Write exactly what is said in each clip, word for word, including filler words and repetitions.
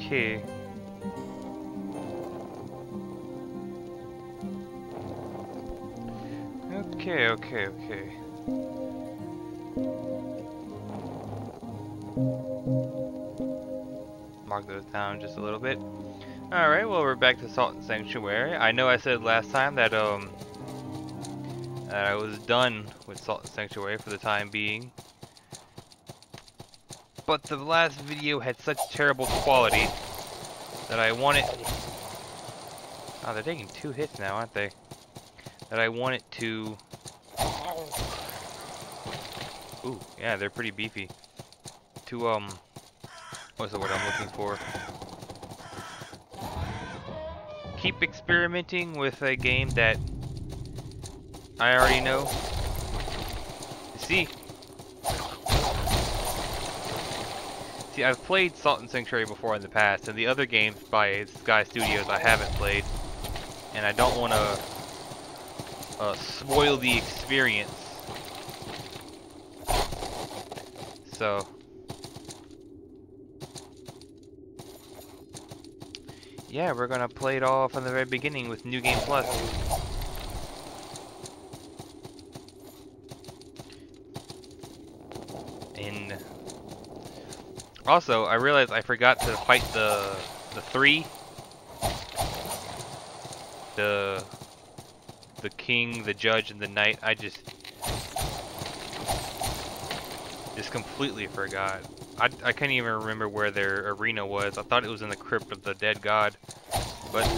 Okay. Okay, okay, okay. Mark those down just a little bit. Alright, well, we're back to Sodden Sanctuary. I know I said last time that, um, that I was done with Sodden Sanctuary for the time being. But the last video had such terrible quality that I wanted... Oh, they're taking two hits now, aren't they? That I wanted to... Ooh, yeah, they're pretty beefy. To, um... what's the word I'm looking for? Keep experimenting with a game that I already know. See? See, I've played Sodden Sanctuary before in the past, and the other games by Sky Studios I haven't played. And I don't want to uh, spoil the experience. So... yeah, we're gonna play it all from the very beginning with New Game Plus. And also, I realized I forgot to fight the the three, the the king, the judge, and the knight. I just just completely forgot. I, I can't even remember where their arena was. I thought it was in the crypt of the dead god. But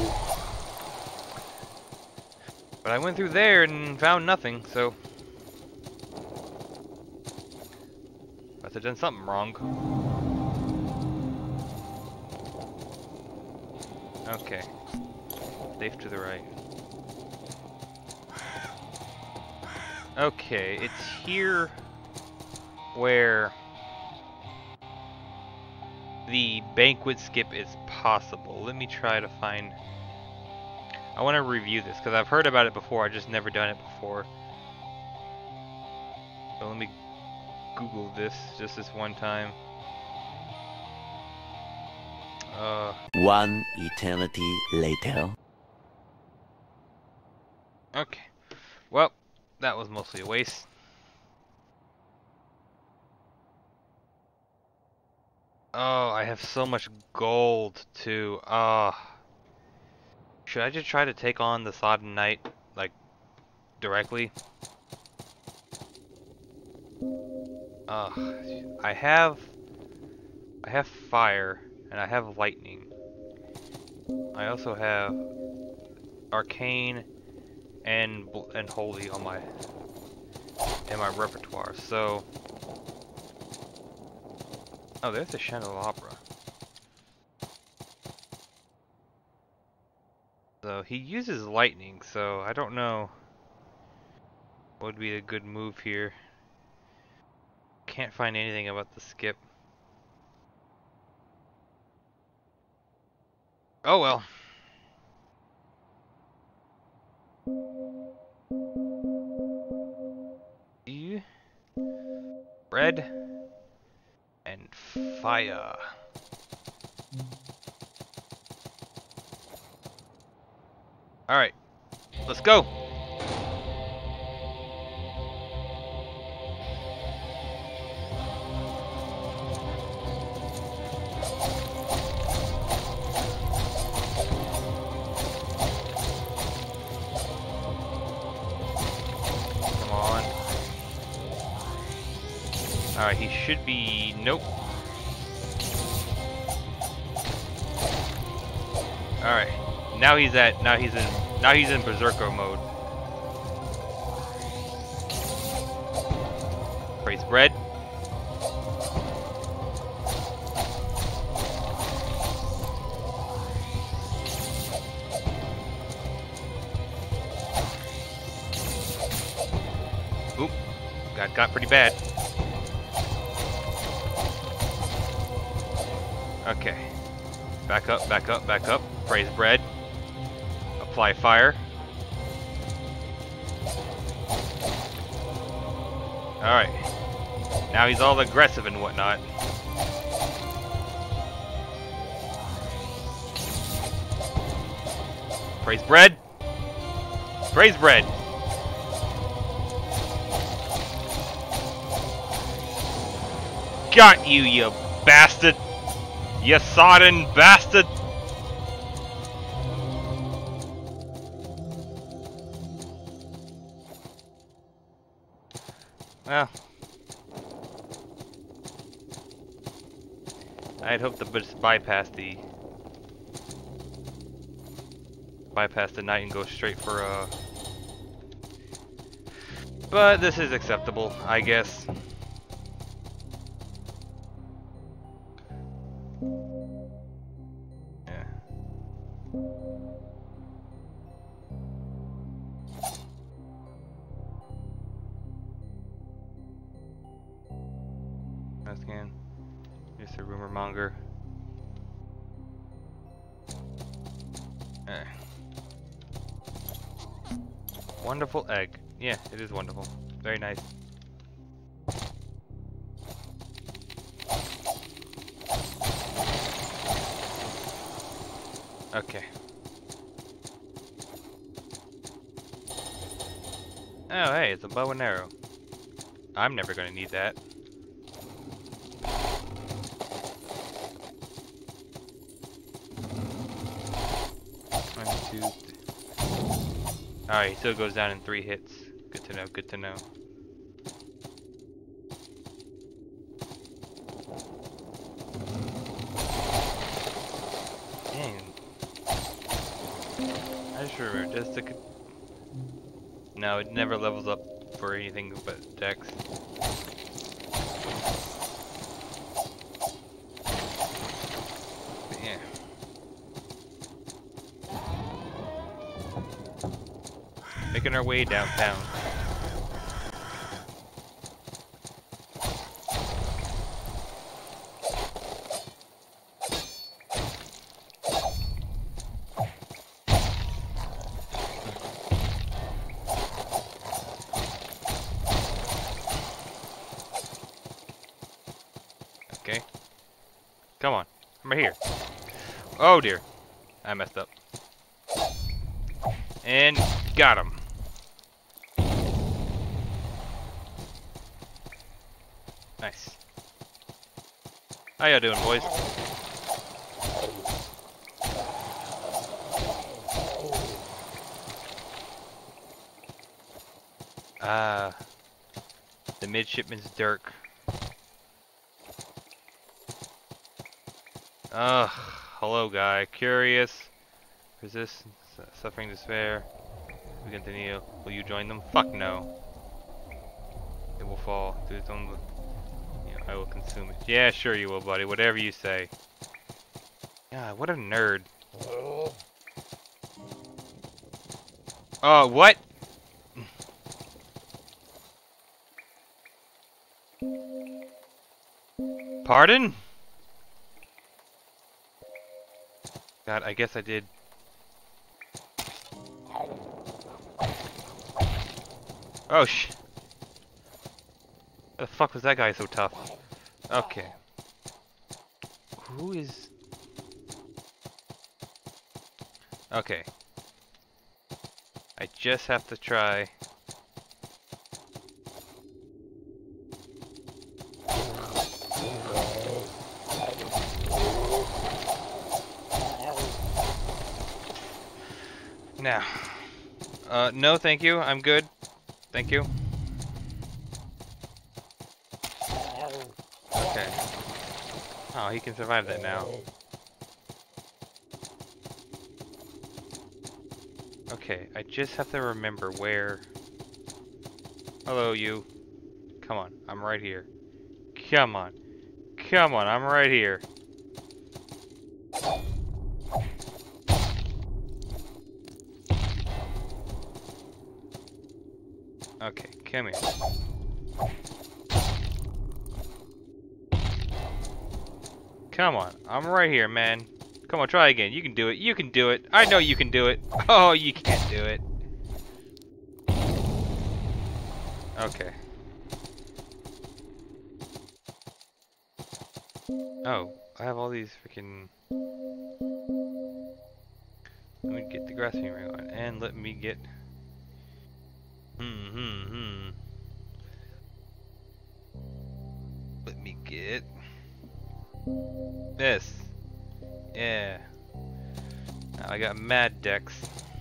but I went through there and found nothing, so must have done something wrong. Okay. Safe to the right. Okay, it's here where the banquet skip is possible. Let me try to find... I want to review this because I've heard about it before, I've just never done it before. So let me Google this just this one time. Uh, one eternity later. Okay. Well, that was mostly a waste. Oh, I have so much gold too. Ah. Uh, should I just try to take on the Sodden Knight, like, directly? Uh, I have... I have fire, and I have lightning. I also have arcane and and holy on my in my repertoire. So, oh, there's the candelabra. So he uses lightning, so I don't know what would be a good move here. Can't find anything about the skip. Oh well. You bread and fire. All right, let's go. Alright, he should be... nope. Alright. Now he's at... now he's in... now he's in Berserker mode. Praise bread. Oop. Got, got pretty bad. Okay. Back up, back up, back up. Praise bread. Apply fire. Alright. Now he's all aggressive and whatnot. Praise bread! Praise bread! Got you, you bastard! You sodden bastard! Well, I'd hoped to just bypass the bypass the knight and go straight for uh. But this is acceptable, I guess. Yeah. Once again, just a rumor monger. Eh. Wonderful egg. Yeah, it is wonderful. Very nice. Okay. Oh, hey, it's a bow and arrow. I'm never gonna need that. One, two, three. Alright, he still goes down in three hits. Good to know, good to know. Dang. I just remember, does the... No, it never levels up for anything but dex. But yeah. Making our way downtown. Okay. Come on. I'm right here. Oh dear. I messed up. And got him. Nice. How y'all doing, boys? Ah, uh, the midshipman's dirk. Ugh, hello guy. Curious. Resist, suffering despair. We continue. Will you join them? Fuck no. It will fall to its own... Yeah, I will consume it. Yeah, sure you will, buddy. Whatever you say. God, what a nerd. Oh, what? Pardon? God, I guess I did. Oh, sh... How the fuck was that guy so tough? Okay. Who is... Okay. I just have to try... Now, uh, no, thank you. I'm good. Thank you. Okay. Oh, he can survive that now. Okay, I just have to remember where... Hello, you. Come on, I'm right here. Come on. Come on, I'm right here. Okay, come here. Come on, I'm right here, man. Come on, try again. You can do it. You can do it. I know you can do it. Oh, you can't do it. Okay. Oh, I have all these freaking... me get the grasping ring on, and let me get. Hmm, hmm, hmm. Let me get this. Yeah. Now I got Mad Dex.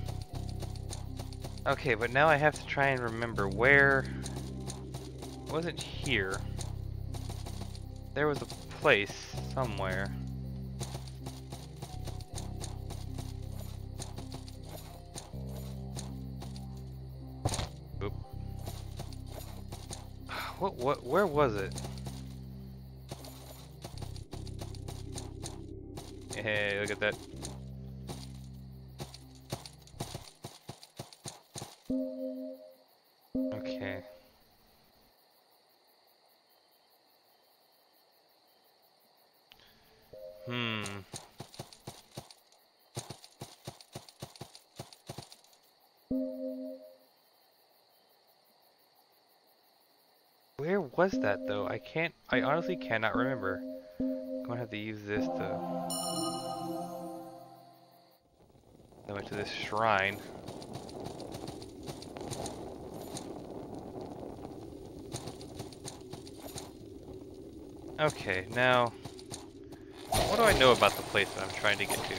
Okay, but now I have to try and remember where. It wasn't here. There was a place somewhere. Oop. What? What? Where was it? Hey, look at that. Okay. Hmm. Where was that though? I can't, I honestly cannot remember. I'm gonna have to use this to... I went to this shrine. Okay, now... What do I know about the place that I'm trying to get to?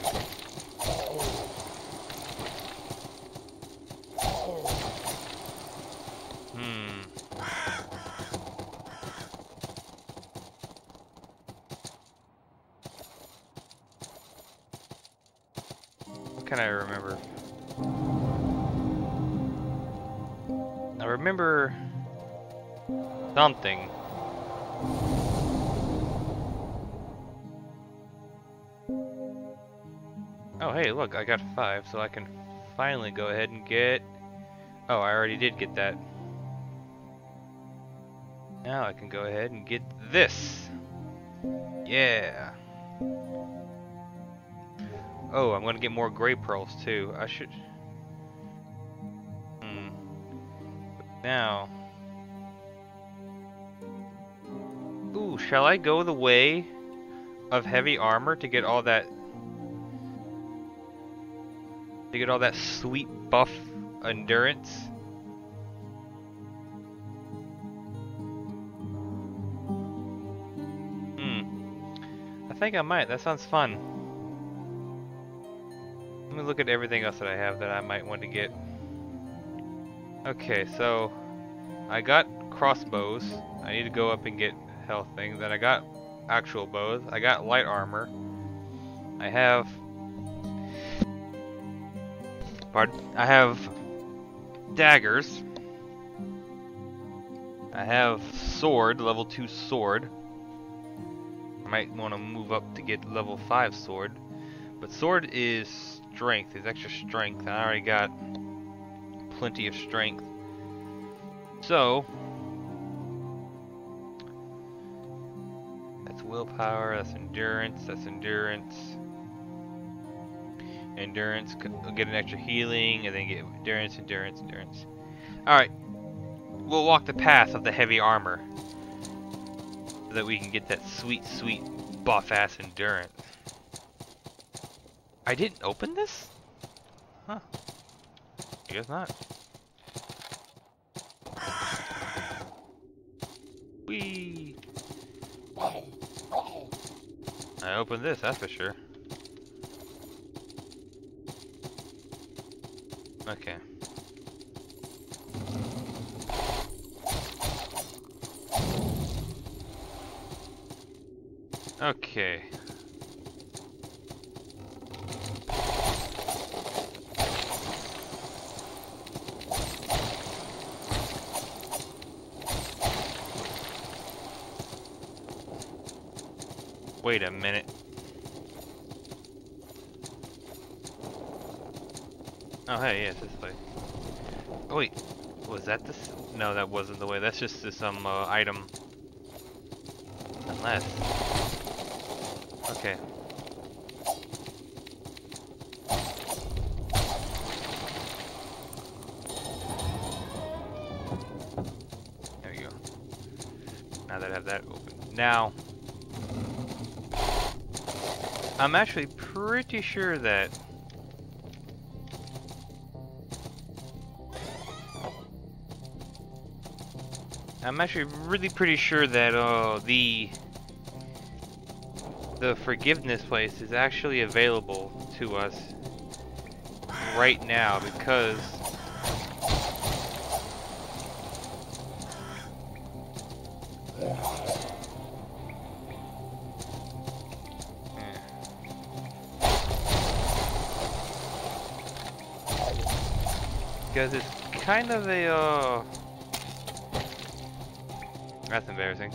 Hmm. What can I remember? I remember... something. Oh, hey, look, I got five, so I can finally go ahead and get... Oh, I already did get that. Now I can go ahead and get this. Yeah. Oh, I'm gonna get more gray pearls too. I should... Hmm. But now... Ooh, shall I go the way of heavy armor to get all that... To get all that sweet buff endurance? Hmm. I think I might. That sounds fun. Let me look at everything else that I have that I might want to get. Okay, so I got crossbows. I need to go up and get health things. Then I got actual bows. I got light armor. I have... Pardon? I have daggers. I have sword, level two sword. I might want to move up to get level five sword. But sword is strength, is extra strength, and I already got plenty of strength. So, that's willpower, that's endurance, that's endurance. Endurance, get an extra healing, and then get endurance, endurance, endurance. Alright, we'll walk the path of the heavy armor so that we can get that sweet, sweet buff-ass endurance. I didn't open this? Huh. I guess not. Whee! I opened this, that's for sure. Okay. Okay. Wait a minute. Oh, hey, yeah, it's this way. Oh, wait. Was that this? No, that wasn't the way. That's just some uh, item. Unless. Okay. There we go. Now that I have that open. Now, I'm actually pretty sure that I'm actually really pretty sure that uh the the forgiveness place is actually available to us right now because because it's kind of a uh that's embarrassing.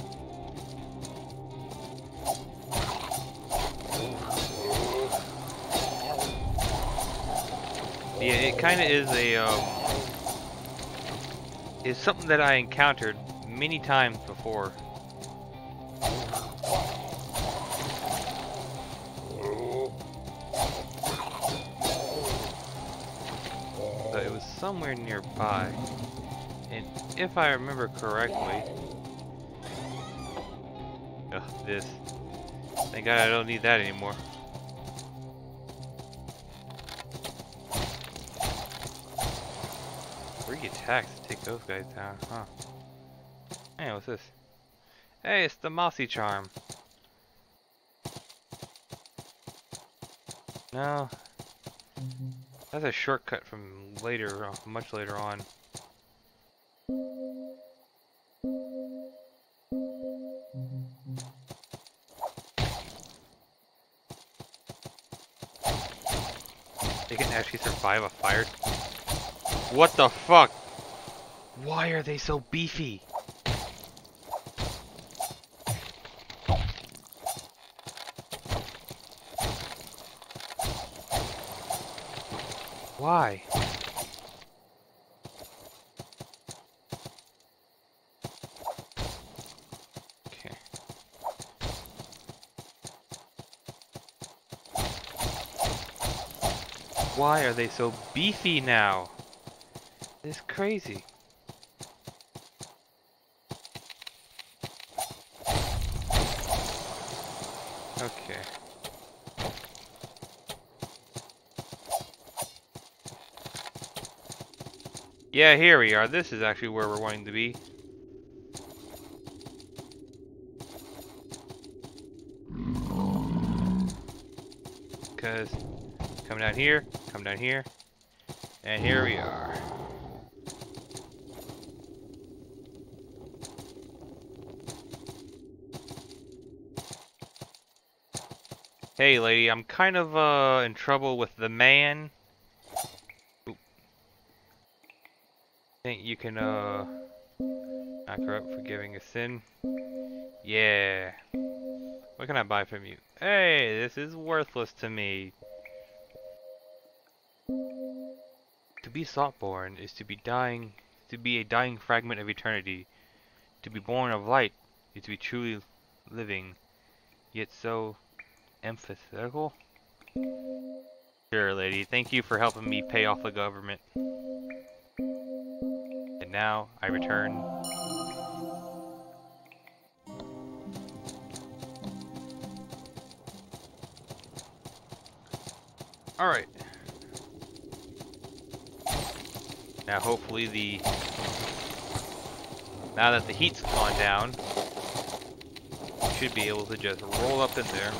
Yeah, it kind of is a um is something that I encountered many times before. But it was somewhere nearby, and if I remember correctly, ugh, this. Thank God I don't need that anymore. Three attacks to take those guys down, huh? Hey, what's this? Hey, it's the Mossy Charm. No. That's a shortcut from later, uh, much later on. They can actually survive a fire. What the fuck? Why are they so beefy? Why? Okay. Why are they so beefy now? It's crazy. Okay. Yeah, here we are. This is actually where we're wanting to be. Because come down here, come down here, and here we are. Hey lady, I'm kind of uh in trouble with the man. Oop. Think you can uh knock her up for giving a sin? Yeah. What can I buy from you? Hey, this is worthless to me. To be Saltborn is to be dying, to be a dying fragment of eternity. To be born of light is to be truly living, yet so emphatical. Sure, lady. Thank you for helping me pay off the government. And now I return. Alright. Now hopefully the... Now that the heat's gone down, we should be able to just roll up in there.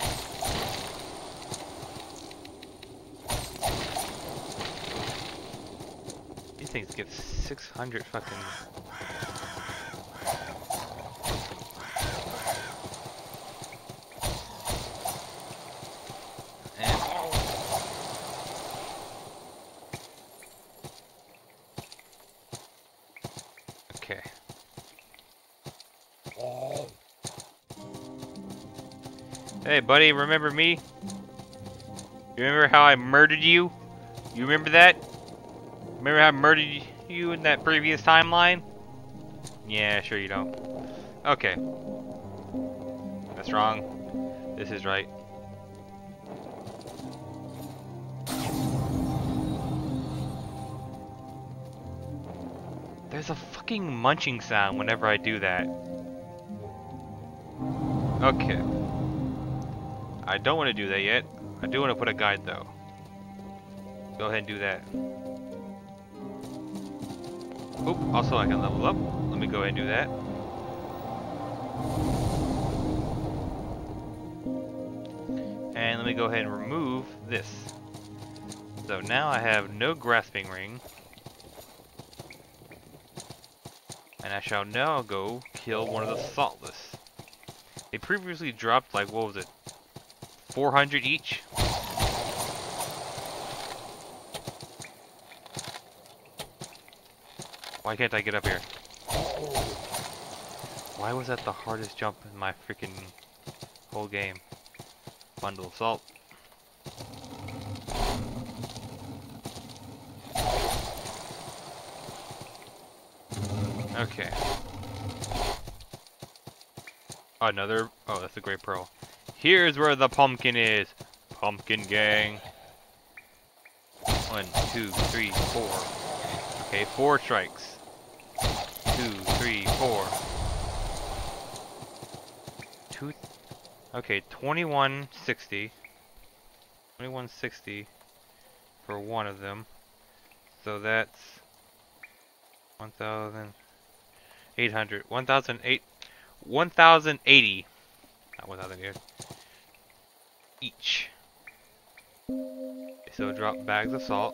These things give six hundred fucking... Okay. Hey buddy, remember me? You remember how I murdered you? You remember that? Remember how I murdered you in that previous timeline? Yeah, sure you don't. Okay. That's wrong. This is right. There's a fucking munching sound whenever I do that. Okay. I don't want to do that yet. I do want to put a guide though. Go ahead and do that. Oop, also I can level up. Let me go ahead and do that. And let me go ahead and remove this. So now I have no grasping ring. And I shall now go kill one of the saltless. They previously dropped like, what was it? four hundred each? Why can't I get up here? Why was that the hardest jump in my freaking whole game? Bundle of salt. Okay. Another. Oh, that's a great pearl. Here's where the pumpkin is. Pumpkin gang. One, two, three, four. Okay, four strikes. Two, three, four. Two. Okay, twenty-one sixty. twenty-one sixty for one of them. So that's one thousand eight hundred. one thousand eight. one thousand eighty. Not one thousand eighty. Each. Okay, so drop bags of salt.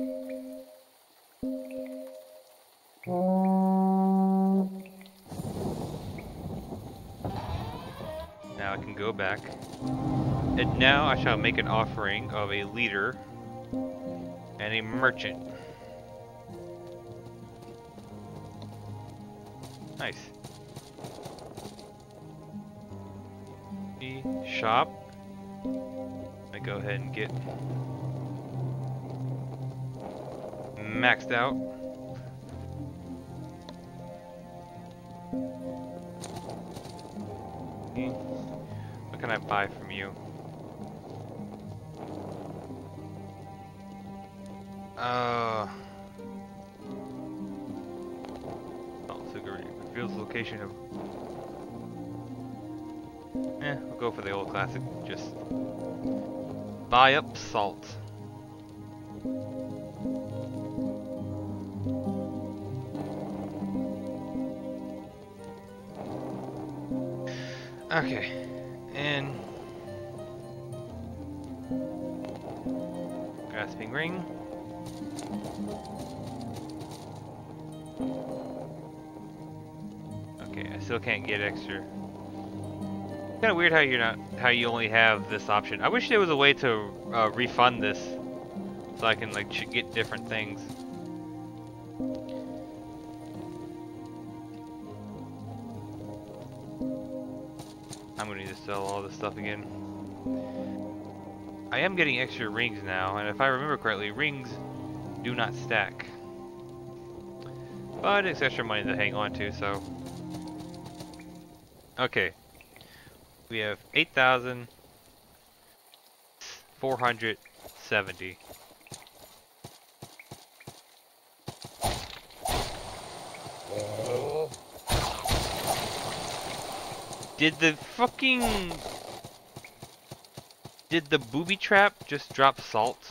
Now I can go back. And now I shall make an offering of a leader and a merchant. Nice. The shop. I go ahead and get maxed out. Okay. What can I buy from you? Uh. Oh, cigarette. Reveals the location of. Eh, we'll go for the old classic. Just buy up salt. Okay, and grasping ring. Okay, I still can't get extra. Kind of weird how you're not, how you only have this option. I wish there was a way to uh, refund this, so I can like ch get different things. I'm gonna need to sell all this stuff again. I am getting extra rings now, and if I remember correctly, rings do not stack. But it's extra money to hang on to, so. Okay. We have eight thousand four hundred seventy. Did the fucking... Did the booby trap just drop salt?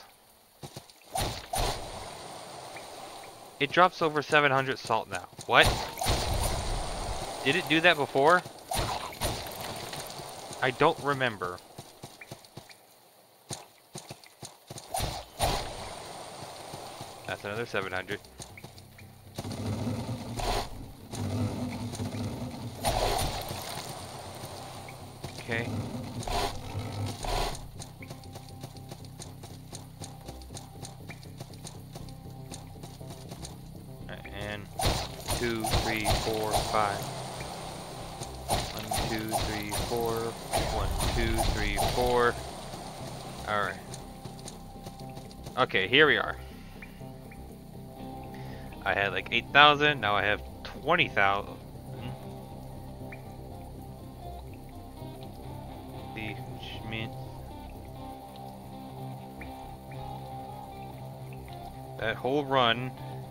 It drops over seven hundred salt now. What? Did it do that before? I don't remember. That's another seven hundred. Okay. And two, three, four, five. One, two, three, four. One, two, three, four. Alright. Okay, here we are. I had like eight thousand, now I have twenty thousand. The Schmidt. That whole run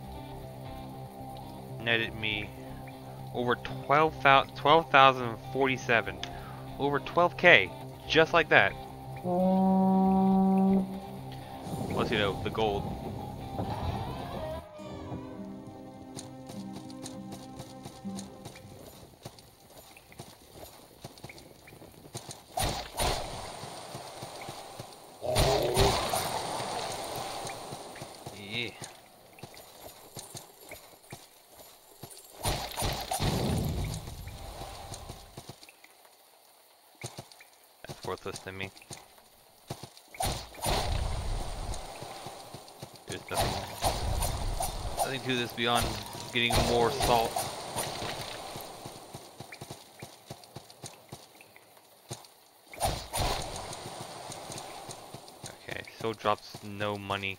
netted me over twelve thousand forty-seven. Over twelve K. Just like that. Plus, you know, the gold. worthless to me. There's nothing, nothing to this beyond getting more salt. Okay, so drops no money.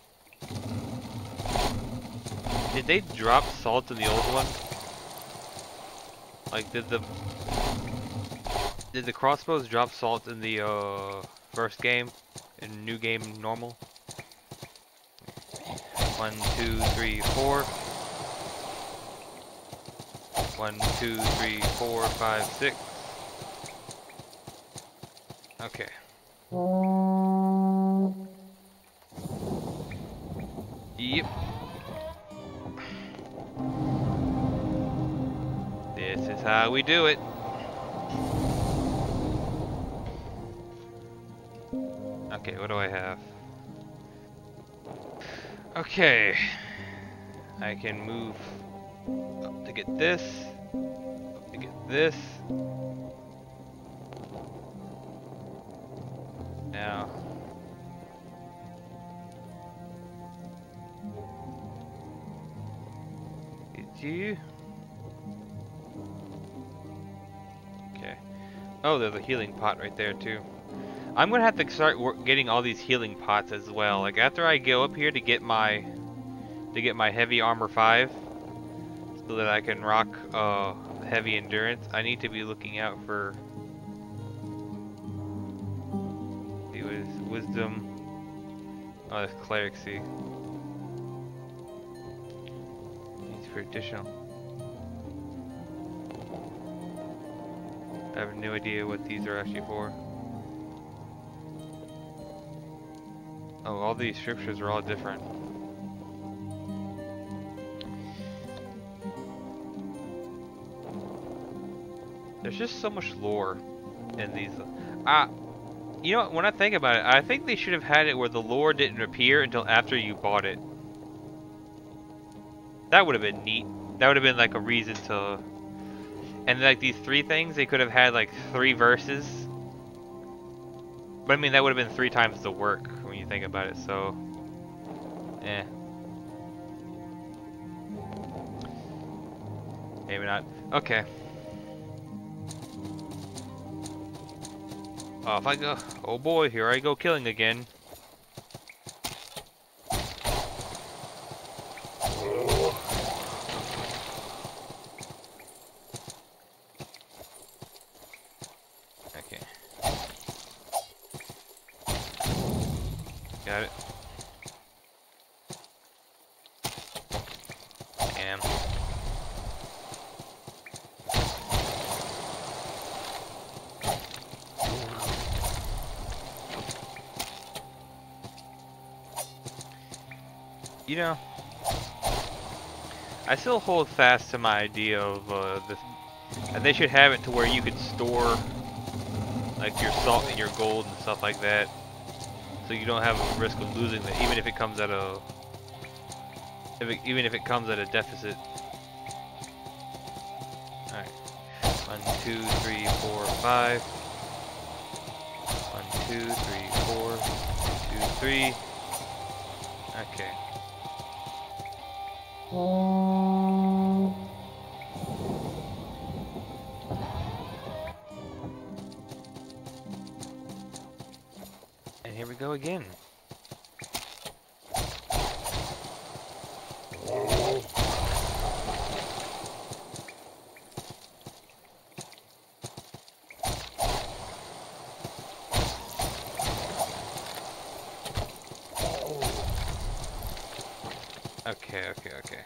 Did they drop salt in the old one? Like, did the did the crossbows drop salt in the uh, first game, in new game normal? One, two, three, four. One, two, three, four, five, six. Okay. Yep. This is how we do it. Okay, what do I have? Okay. I can move up to get this, up to get this. Now. Did you? Okay. Oh, there's a healing pot right there too. I'm gonna have to start work getting all these healing pots as well. Like after I go up here to get my to get my heavy armor five, so that I can rock uh, heavy endurance, I need to be looking out for see what is wisdom. Oh, that's clericsy. Needs for additional. I have no idea what these are actually for. Oh, all these scriptures are all different. There's just so much lore in these. Uh, you know, when I think about it, I think they should have had it where the lore didn't appear until after you bought it. That would have been neat. That would have been like a reason to... And like these three things, they could have had like three verses. But I mean, that would have been three times the work when you think about it, so... Eh. Maybe not. Okay. Off I go. Oh boy, here I go killing again. Okay. Got it. Damn. You know, I still hold fast to my idea of uh, this, and they should have it to where you could store like your salt and your gold and stuff like that, so you don't have a risk of losing it, even if it comes at a, if it, even if it comes at a deficit. All right, one, two, three, four, five. One, two, three, four. Two, three. Okay. And here we go again. Okay, okay, okay.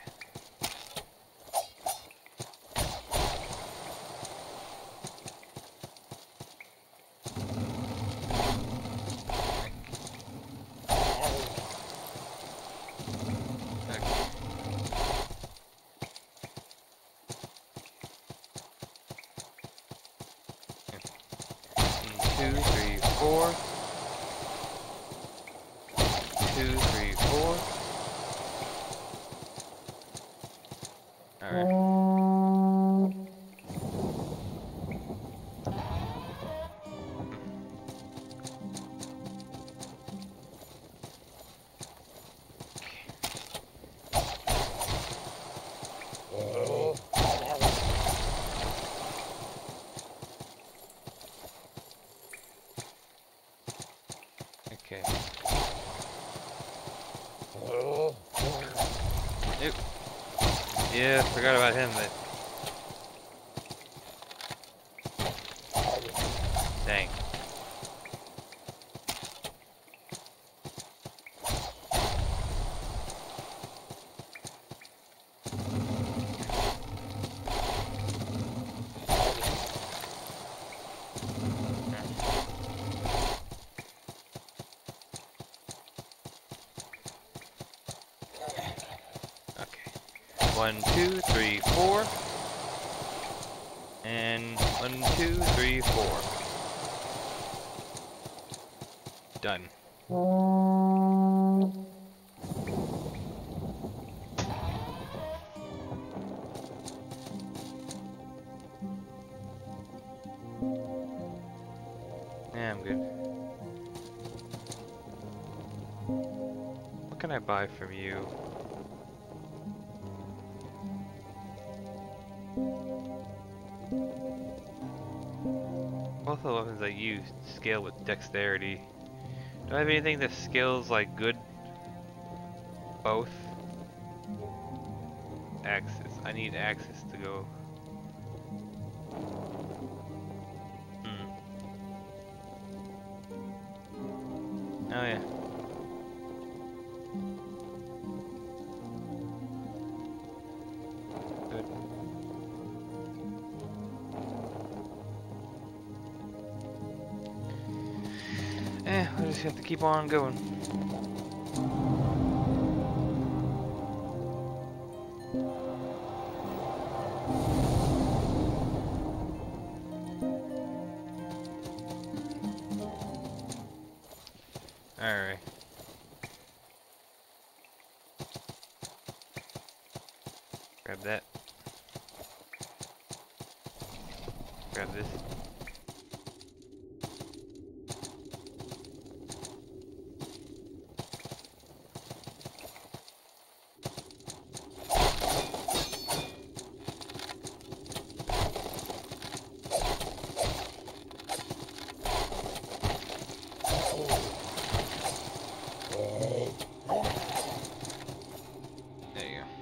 Two, three, four. Two, three, four. Alright. Okay. Nope. Yeah, forgot about him, but... Dang. One, two, three, four. And one, two, three, four. Done. Yeah, I'm good. What can I buy from you? Both of the weapons I use scale with dexterity. Do I have anything that scales like good? Both? Axes. I need axes to go. Hmm. Oh yeah. Good. Eh, I just have to keep on going. Alright. Grab that. Grab this. There you go.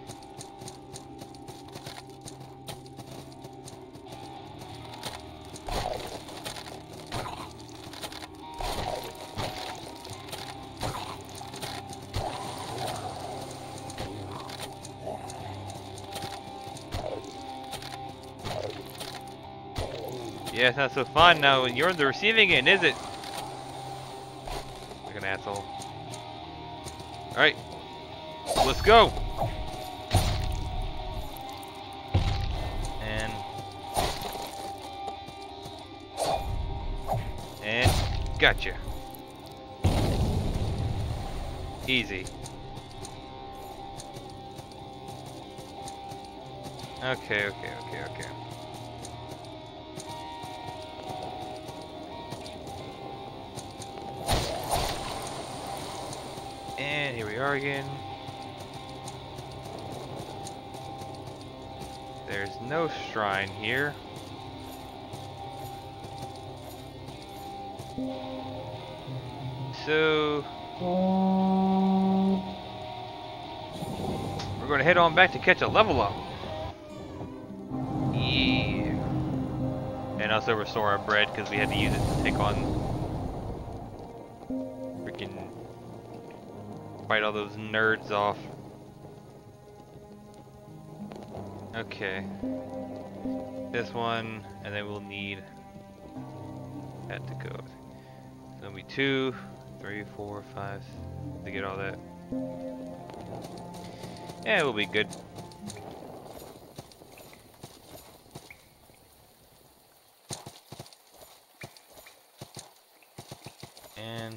Yeah, it's not so fun now when you're the receiving end, is it? Like an asshole. Alright. Let's go! And... And... Gotcha. Easy. Okay, okay, okay, okay. And here we are again. There's no shrine here. So we're going to head on back to catch a level up. Yeah. And also restore our bread because we had to use it to take on freaking fight all those nerds off. Okay. This one, and then we'll need that to go. It's gonna be two, three, four, five to get all that. Yeah, we'll be good. And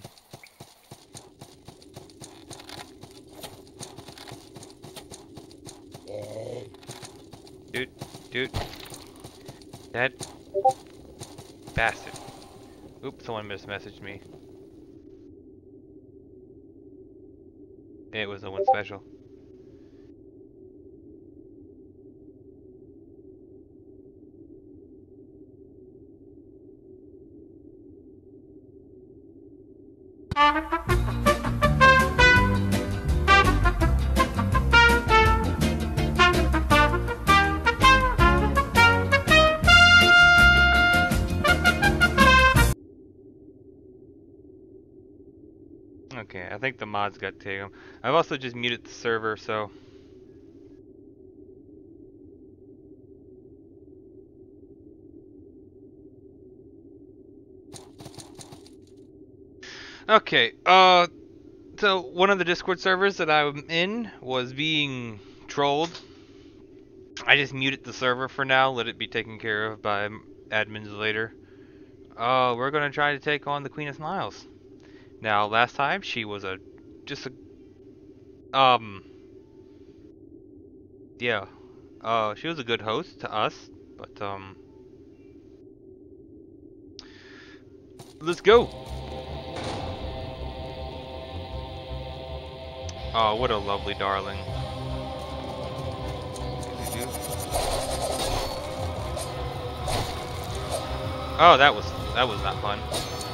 dude, dude, that bastard. Oops, someone mismessaged me. It was the one special. Okay, I think the mods got to take them. I've also just muted the server, so... Okay, uh... so, one of the Discord servers that I'm in was being trolled. I just muted the server for now, let it be taken care of by admins later. Uh, we're gonna try to take on the Queen of Smiles. Now, last time, she was a... just a... um... yeah. Uh, she was a good host to us, but, um... let's go! Oh, what a lovely darling. Oh, that was that was not fun.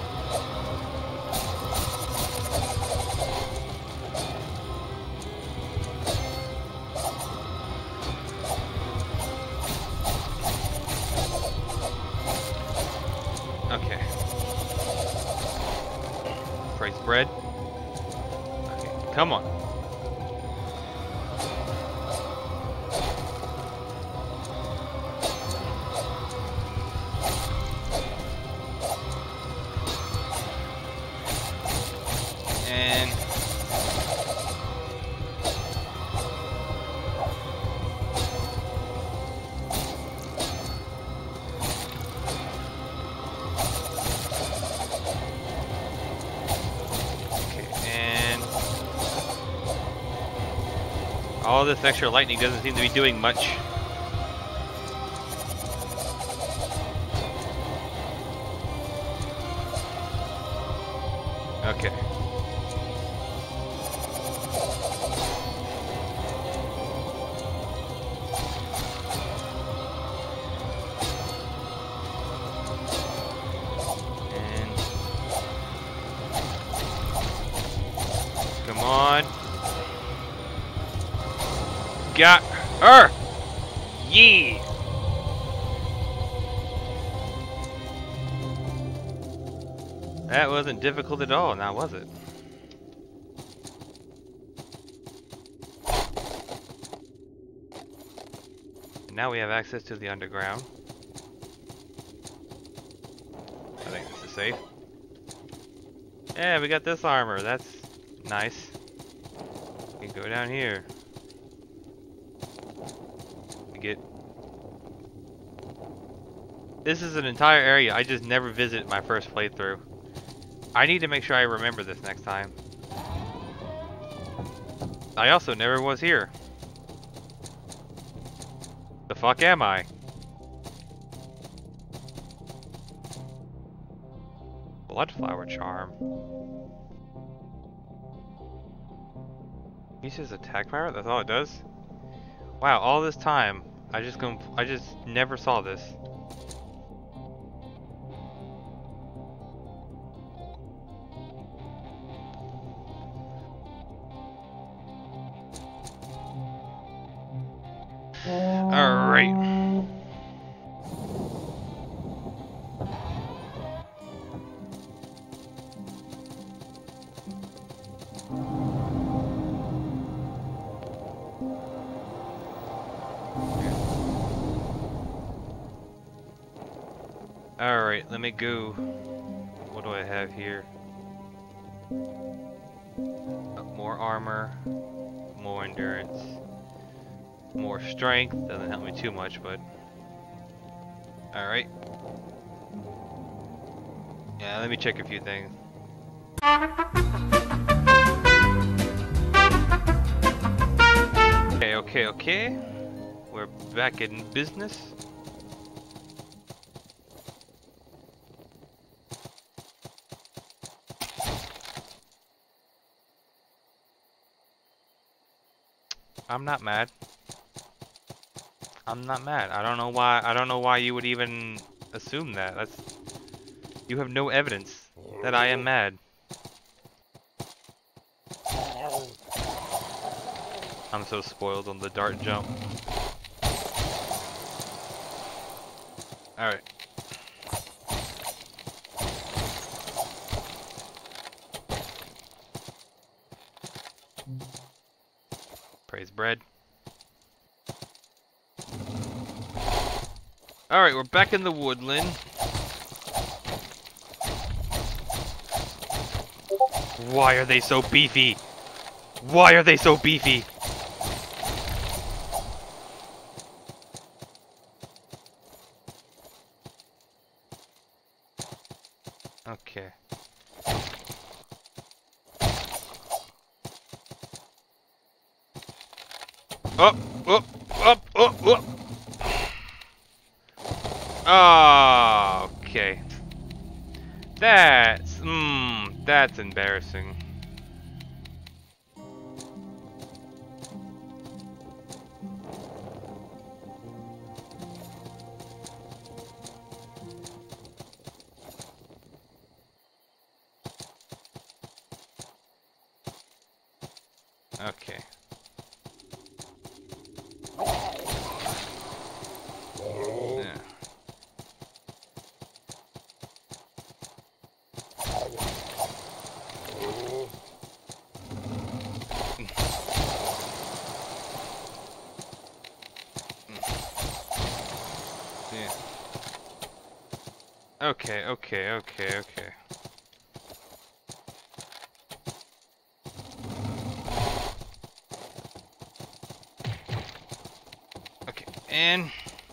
Okay. Price bread. Okay, come on. And okay, and all this extra lightning doesn't seem to be doing much. Okay. And come on. Got her! Yeah! That wasn't difficult at all, now was it? And now we have access to the underground. I think this is safe. Yeah, we got this armor, that's nice. We can go down here. We get... This is an entire area I just never visited my first playthrough. I need to make sure I remember this next time. I also never was here. The fuck am I? Bloodflower charm. Uses attack power? That's all it does? Wow, all this time I just com I just never saw this. Alright. Alright, let me go. What do I have here? Uh, more armor, more endurance. More strength, doesn't help me too much, but alright. Yeah, let me check a few things. Okay, okay, okay. We're back in business. I'm not mad. I'm not mad. I don't know why. I don't know why you would even assume that. That's. You have no evidence that I am mad. I'm so spoiled on the dart jump. Alright. Praise bread. Alright, we're back in the woodland. Why are they so beefy? Why are they so beefy? Okay. Up, up, up, up, up. Oh, okay. That's, mmm, that's embarrassing. Okay. Yeah. Yeah. Okay, okay, okay, okay. Okay, and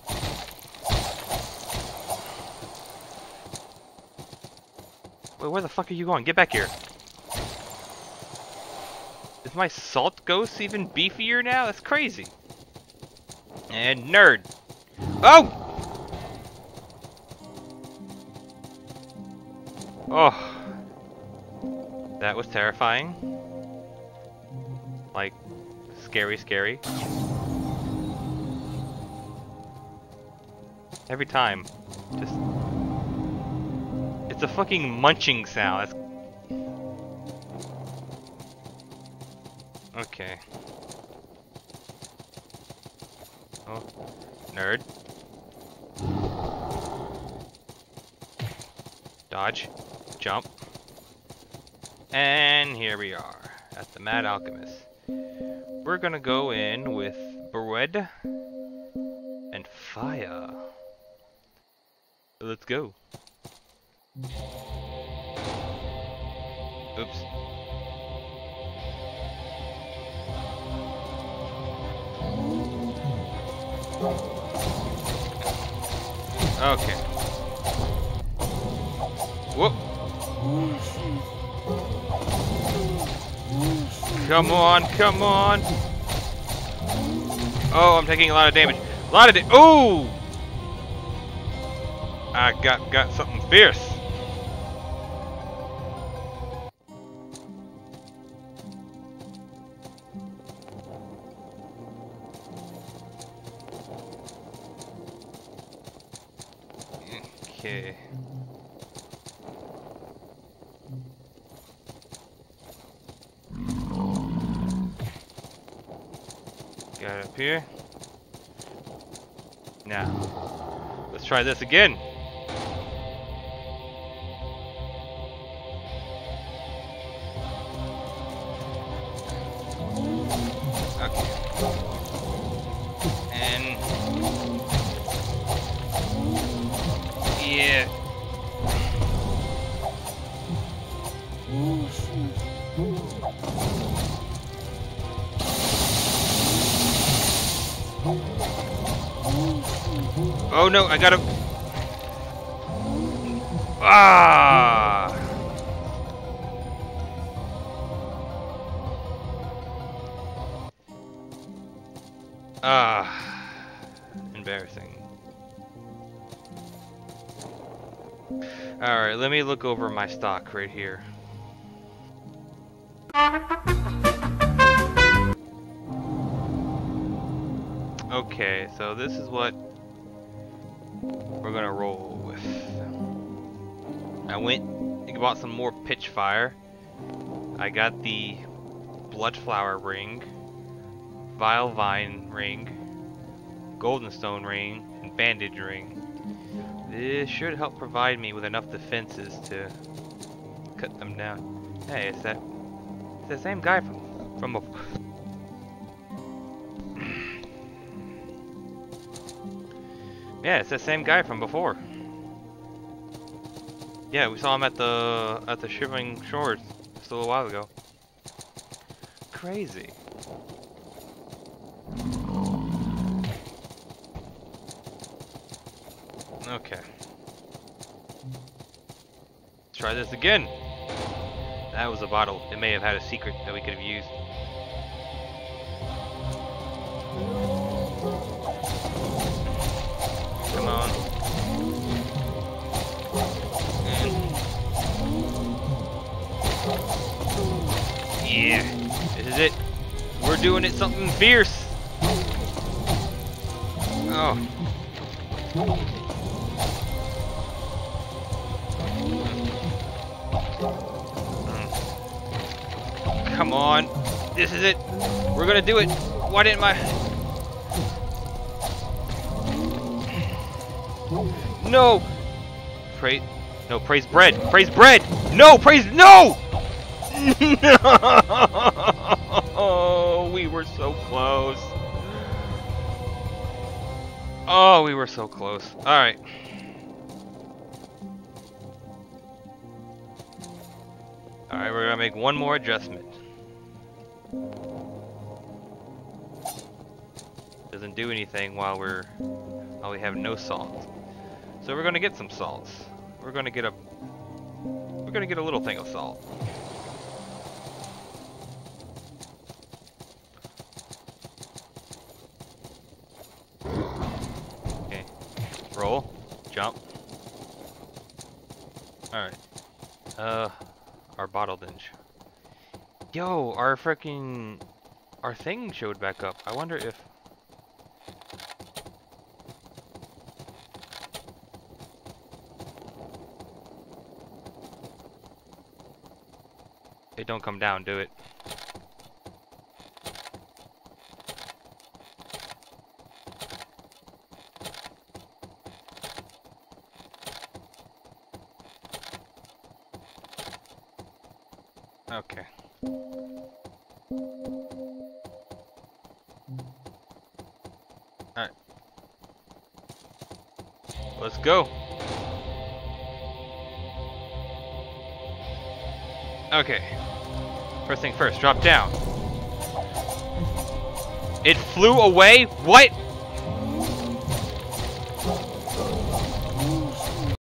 wait, where the fuck are you going? Get back here. Is my salt ghost even beefier now? That's crazy. And nerd. Oh! Oh. That was terrifying. Like, scary, scary. Every time. Just... It's a fucking munching sound. That's... Okay. Oh. Nerd. Dodge. Jump. And here we are at the Mad Alchemist. We're gonna go in with bread and fire. Let's go. Oops. Okay. Whoop. Come on, come on. Oh, I'm taking a lot of damage. A lot of da- Oh! I got got something fierce. Okay. Got it up here. Now, let's try this again. Okay. And yeah. Oh no, I gotta. Ah! Ah. Embarrassing. Alright, let me look over my stock right here. Okay, so this is what we're gonna roll with. I went and bought some more pitch fire. I got the blood flower ring Vile Vine ring, Golden Stone ring, and Bandage ring. This should help provide me with enough defenses to cut them down. Hey, it's that it's the same guy from from before. Yeah, it's the same guy from before. Yeah, we saw him at the at the Shivering Shores just a little while ago. Crazy. Okay. Let's try this again. That was a bottle. It may have had a secret that we could have used. Come on. Yeah. This is it. We're doing it something fierce. Oh. Come on. This is it. We're gonna do it. Why didn't my... No! Praise... No, praise bread. Praise bread! No! Praise... No! No! Oh, we were so close. Oh, we were so close. Alright. Alright, we're gonna make one more adjustment. Doesn't do anything while we're while we have no salt. So we're gonna get some salts. We're gonna get a we're gonna get a little thing of salt. Okay. Roll. Jump. Alright. Uh our bottle didn't show. Yo, our freaking our thing showed back up. I wonder if it don't come down, do it? Okay. Alright. Let's go. Okay. First thing first, drop down. It flew away? What?